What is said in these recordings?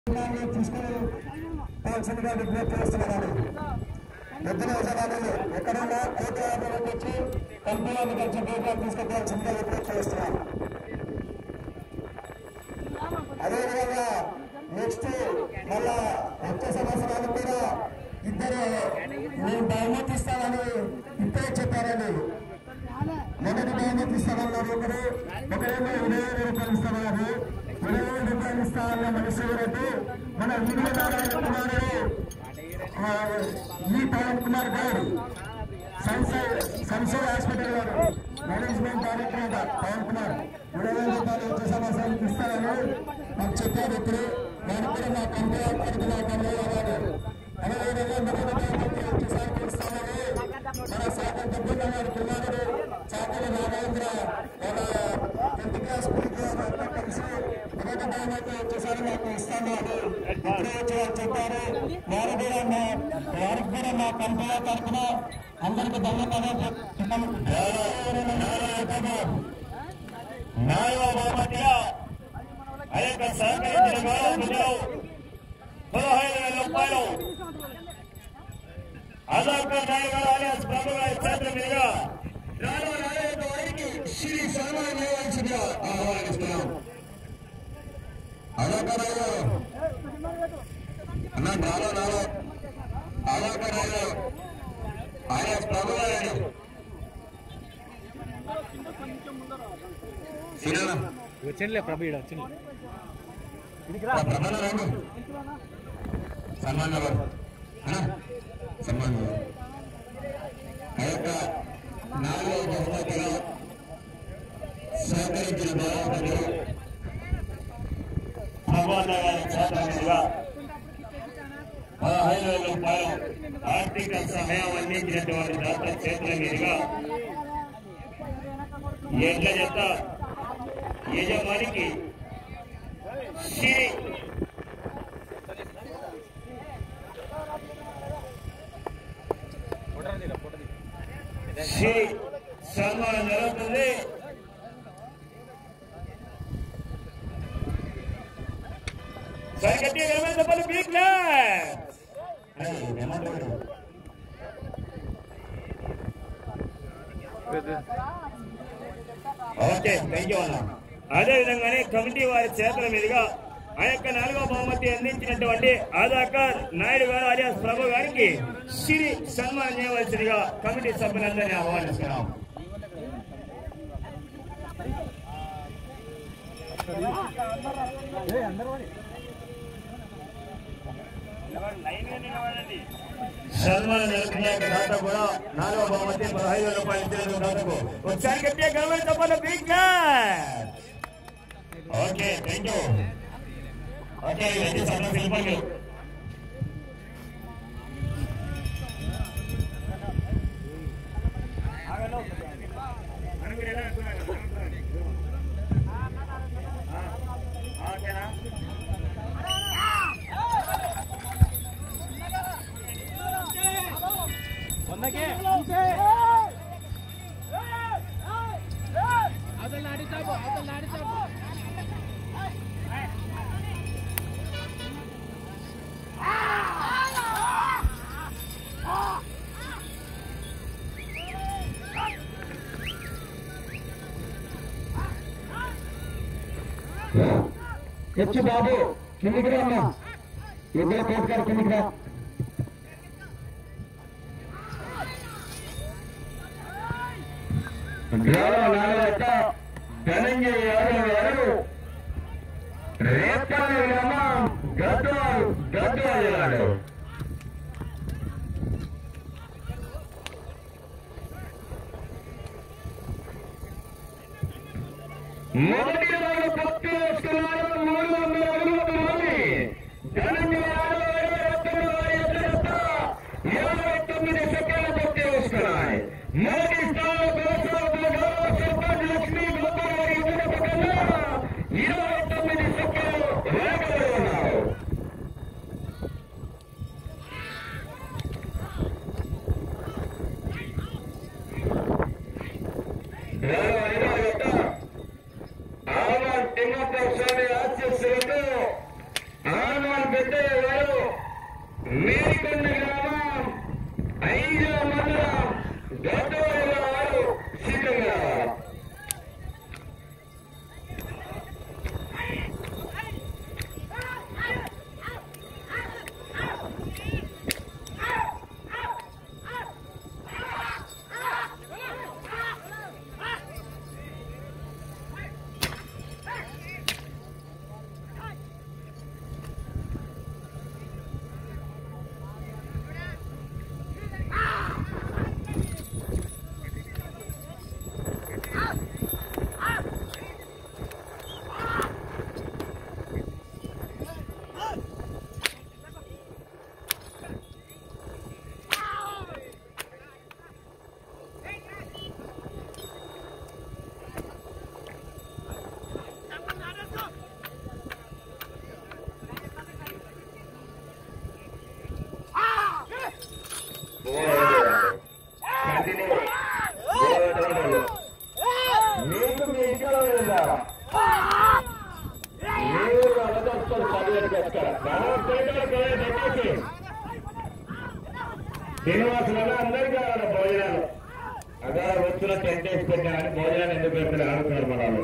తీసుకుని విజ్ఞప్తి చేస్తున్నాను. ఎద్దుల యజమానులు ఎక్కడున్నా కోటి యాభైలకు వచ్చి కంపెనీలను కలిసి ప్రోగ్రాం తీసుకెళ్లాల్సిందిగా విజ్ఞప్తి చేస్తున్నాను. అదేవిధంగా నెక్స్ట్ మళ్ళా వచ్చే సంవత్సరాలు కూడా ఇద్దరు మేము బహుమతి ఇస్తామని ఇప్పుడే చెప్పారని. మొదటి బహుమతి ఇస్తామన్నారు ఒకరేమో 20,000 రూపాయలు ఇస్తామన్నారు. 20,000 రూపాయలు ఇస్తామన్న మనిషి ఎవరంటే మన విజయనారాయణ కుమారుడు ఈ పవన్ కుమార్ గారు సంసద్ హాస్పిటల్ గారు మేనేజ్మెంట్ డైరెక్టర్ పవన్ కుమార్ 20,000 రూపాయలు వచ్చే సంవత్సరానికి ఇస్తారని మాకు చెప్పారు. ఇప్పుడు దానికి కూడా మా కంపెనీ తరఫున ధన్యవాదాలు. అదేవిధంగా మొదటి బహుమతి వచ్చేసరికి ఇస్తామని మన సాగర్ డబ్బున్న గారి కుమారుడు చాకలి రామేంద్ర మన 10th క్లాస్ స్కూల్కి కలిసి మొదటి బహుమతి వచ్చేసరికి మాకు ఇస్తామని ఇప్పుడే వచ్చి చెప్పారు. వారికి కూడా మా కంపెనీ తరఫున అందరికీ ధన్యవాదాలు చెప్తాము. 4వ బహుమతిగా ఆ యొక్క సహకరించిన గౌరవ 15,000 రూపాయలు ఆధార్ నాయకులు ప్రభు గారి చేతుల మీదుగా వారికి శ్రీ సన్మానం చేయవలసిందిగా ఆహ్వానిస్తున్నాం. అదాకరాలు అన్న నాలో అదాకరాలు ఆయన ప్రభు గారు వచ్చిందిలే ప్రభు వచ్చింది ప్రధాన రంగు సన్మాన్ సన్మాన్ ఆ యొక్క 4వ బహుమతిగా సహకరించిన బాబు భగవాన్ గారి చేతుల మీదుగా 15,000 రూపాయలు ఆర్థిక సహాయం అందించినటువంటి దాత చేతుల మీదుగా ఎడ్ల జత యజమానికి శ్రీ సన్మానం జరుగుతుంది. సరిగట్టి చెప్పాలి బీక్ ఓకే థ్యాంక్ యూ అన్న. అదేవిధంగానే కమిటీ వారి చేతుల మీదుగా ఆ యొక్క 4వ బహుమతి అందించినటువంటి ఆధాకర్ నాయుడు గారు అలియాస్ ప్రభు గారికి శ్రీ సన్మానం చేయవలసిందిగా కమిటీ సభ్యులందరినీ ఆహ్వానిస్తున్నాం. సన్మానం జరుగుతున్న దాత కూడా 4వ బహుమతి 15,000 రూపాయలు ఇచ్చిన దాతకు ఒకసారి గట్టిగా గవర్నమెంట్ తప్పని బీక్ ఓకే థ్యాంక్ యూ. ఓకే ఇవన్నీ సన్న శిల్పాలు హెచ్చు బాబు కిందికి రా అమ్మా. ఎద్దుల కోట గారు కిందికి రా. ధనంజయ యాదవ్ గారు రేపల్లి గ్రామం గద్వాల్ జిల్లాలో మొదటి రోజు పత్తి వేసుకున్నారు. 300 అడుగుల మంది ధనంజయ యాదవ్ 29 సెకండ్ల పత్తి వేసుకున్నాయి. మొదటి స్థానంలో కొనసాగుతున్న గౌరవ సర్పంచ్ లక్ష్మీ గోపాల్ గారి ఎదుట పక్కన 29 సెకండ్లు వెనకబడి ఉన్నారు. తిమ్మప్ప స్వామి ఆశీస్సులతో పెద్దయ్య గారు మేడికొండ గ్రామం 5వ మండలం గద్దవల్లి వారు సిద్ధంగా శ్రీనివాసులలో అందరికీ ఆడ భోజనాలు అదే వచ్చులో టెంట్ వేసి పెట్టాలని భోజనాలు ఎందుకు పెడతారు ఆడుతున్నారు మనలో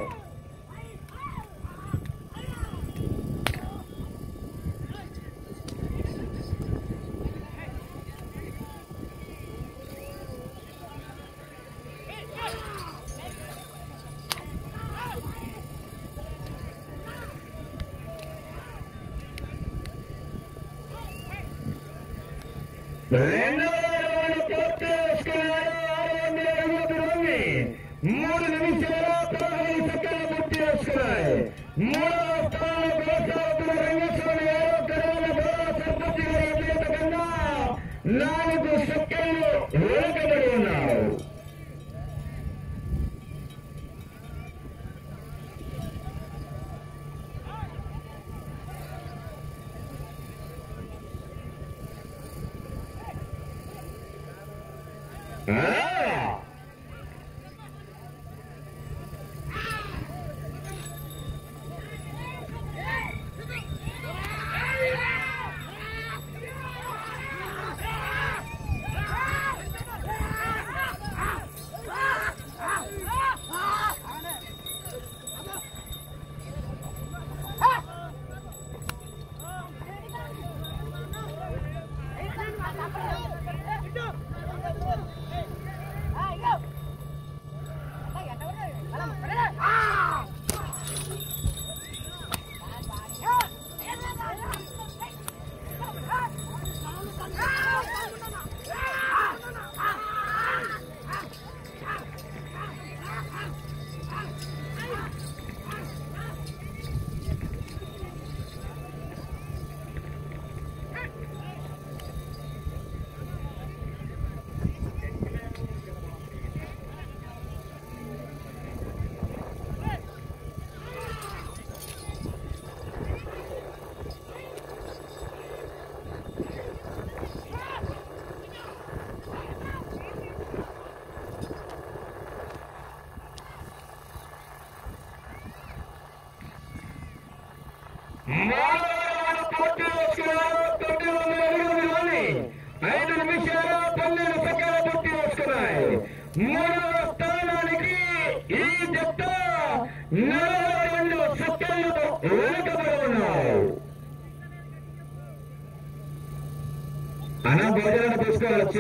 అన్న భోజనాలు తీసుకోవచ్చు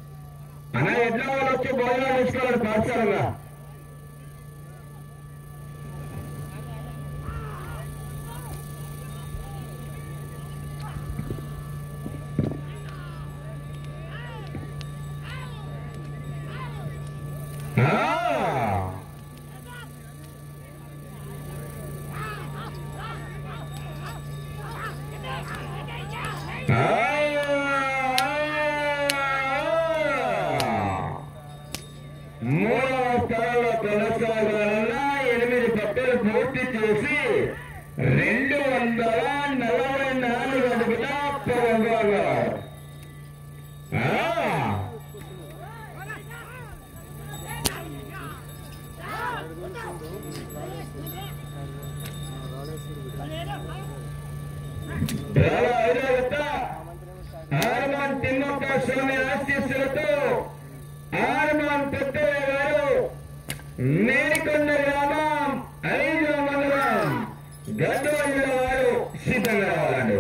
అన్న ఎట్లా వాళ్ళు వచ్చి భోజనాలు తీసుకోవాలి పాఠశాలగా మూడవ ఐదవ ఆర్మాన్ తిమ్మక్క స్వామి ఆశీస్సులతో ఆర్మాన్ పెద్దయ్య గారు మేడికొండ గ్రామం 5వ మండలం గద్వాల జిల్లా వారు సిద్ధంగా రావాలండి.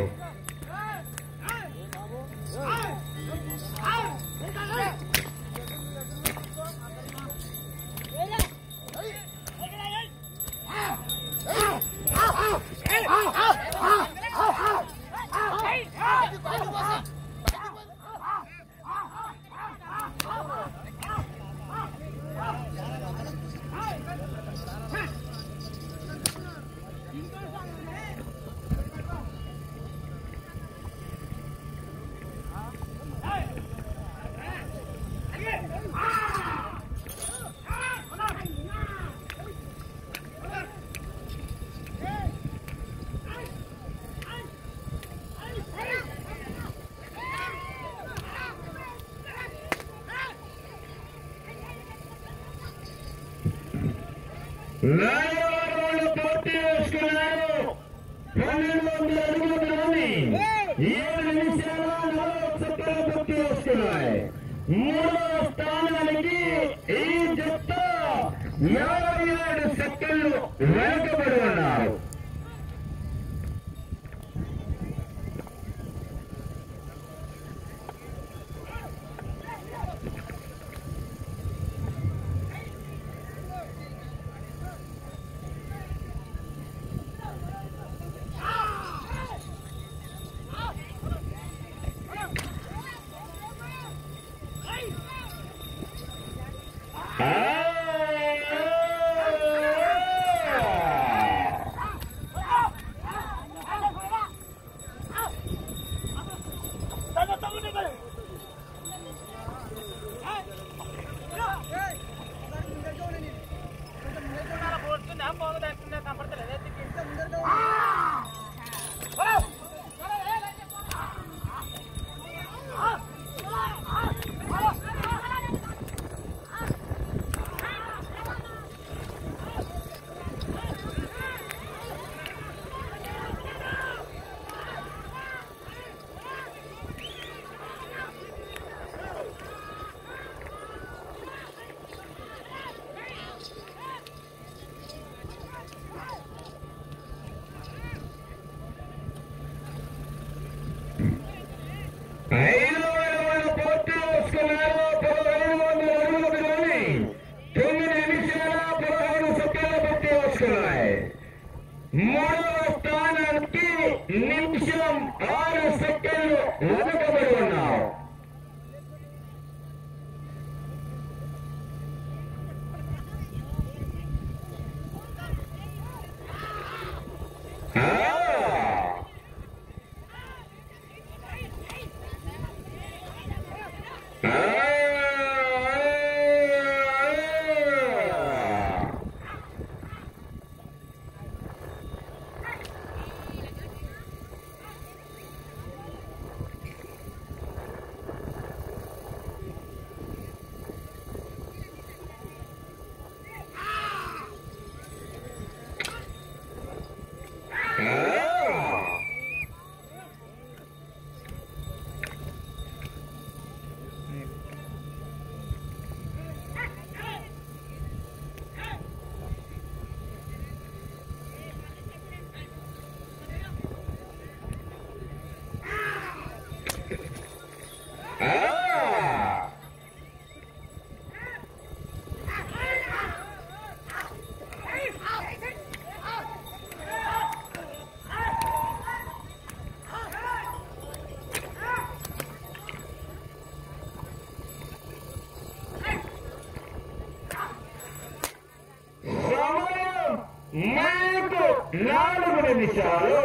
నాయకులు పోటీ వేసుకున్నారు. 1200 అడుగుల దూరాన్ని 7 నిమిషాల 40 సెకండ్లు పూర్తి చేసుకున్నాయి. 3వ స్థానానికి ఈ జట్ట 57 సెకండ్లు వెనుకబడి ఉన్నారు. మూడవ స్థానానికి నిమిషం 6 సెకండ్లు వెనుకబడి ఉన్నారు. మనకు 4 నిమిషాలు.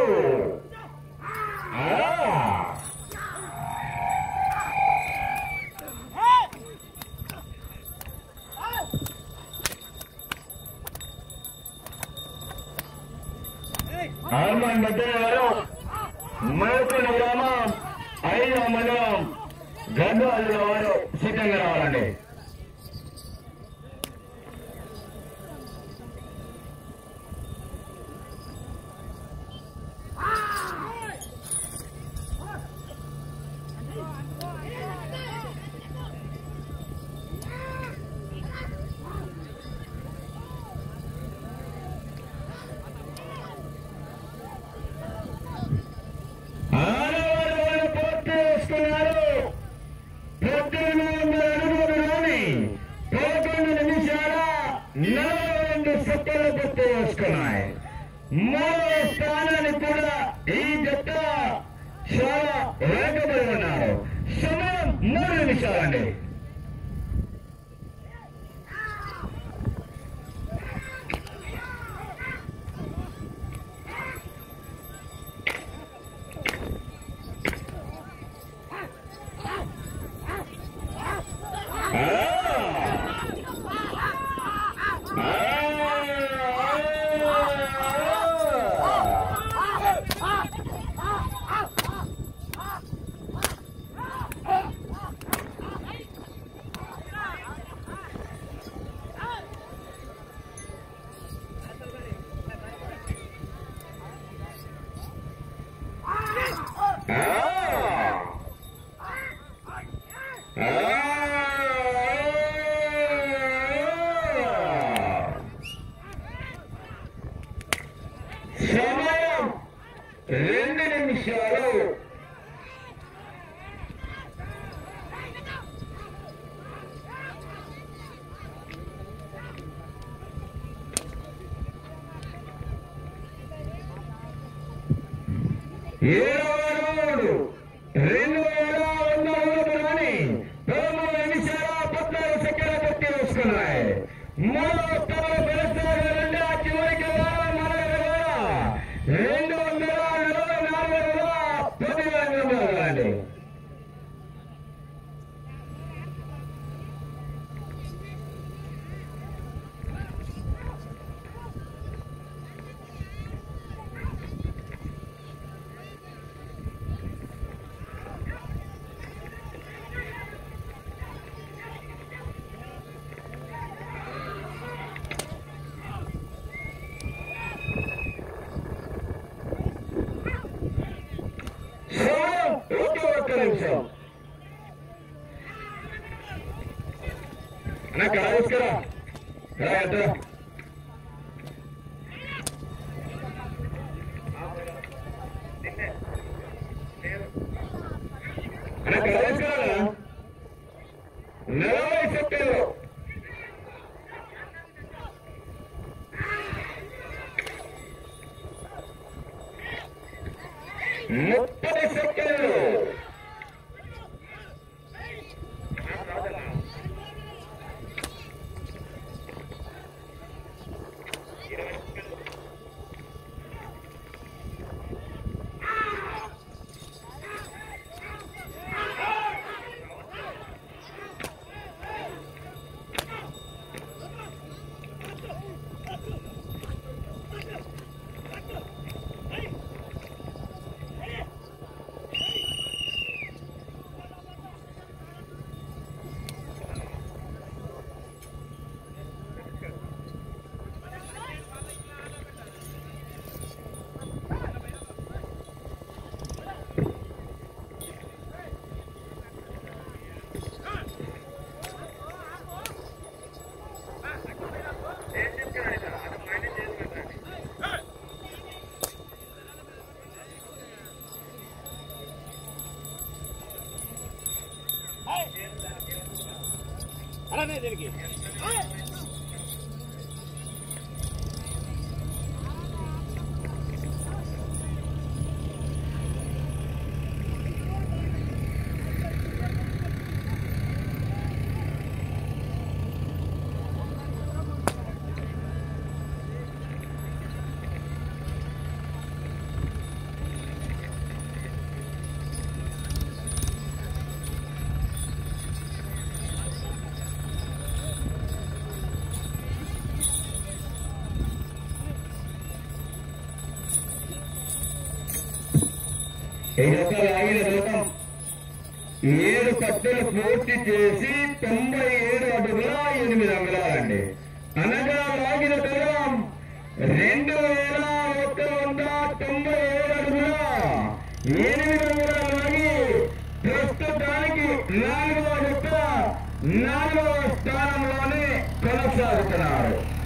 హనుమాన్ మధ్య వారు మేకుల గ్రామం 5వ మండలం గద్వాల వారు సిద్ధంగా రావాలండి. సెకండ్లు పూర్తి చేసుకున్నాయి. మూడవ స్థానాన్ని కూడా ఈ జత చాలా వేగపడి ఉన్నారు. సమయం 3 నిమిషాలండి. సమయం 2 నిమిషాలు. దీనికి ఆగిన దూరం 7 పట్టులు పూర్తి చేసి 97 అడుగుల 8 అంగుళాలండి. అనగా లాగిన దూరం 2197 అడుగుల 8 అంగుళాలు లాగి ప్రస్తుతానికి 4వ స్థానంలోనే కొనసాగుతున్నారు.